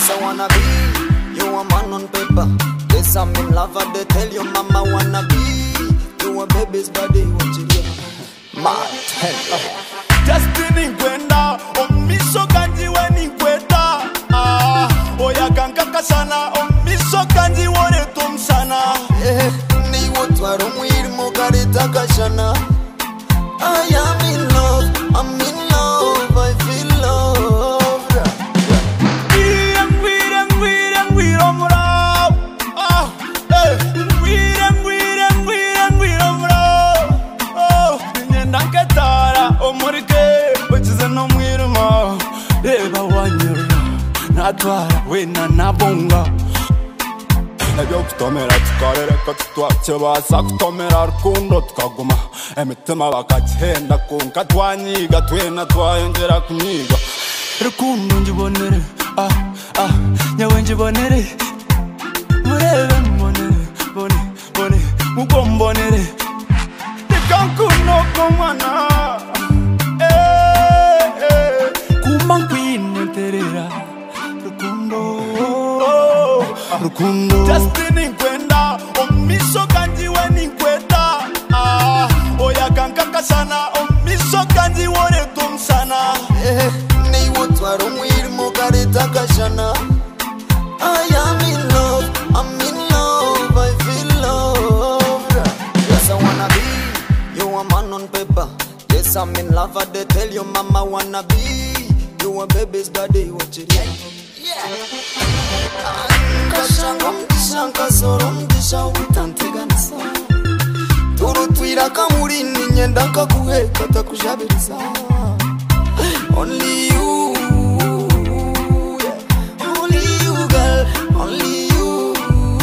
Yes, I wanna be you a man on paper. Yes, I'm in love and they tell you mama wanna be you a baby's body. What you do? Mad hell. Just Ninkwenda, omiso kanji we Ninkwenda. Oya kankaka sana, omiso kanji wone tum sana. Ni wotwaro mwirimo karita kashana. I am in love, I'm in love, I feel love. Natwara wena nabonga Ebyo kutomera tukarereka tutwakebasa kutomera rukundo tukaguma emitima bakagenda kunka twanyiga twena twayongera kunyiga rukundo njibonere nyawe njibonere murebe mbonere bone mugombonere tikankunoko mwana kumankwinenterera Rukundo Just Ninkwenda, omiso kanji we Ninkwenda. Oya kankaka sana, omiso kanji wone tum sana. Ni wotwaro mwirimo karita kashana. I am in love, I'm in love, I feel love. Yes, I wanna be you a man on paper. Yes, I'm in love and they tell you mama wanna be you a baby's daddy. What you do? Kashanka soro mtisha utanteganisa Turutwira kamuri ninyenda kakuheka takujabiriza Only you, yeah. Only you girl, only you,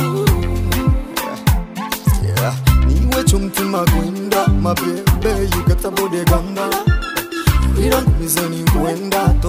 yeah. Niwe chumtima kwenda, my baby, you got a body gamba Wira kumize Ninkwenda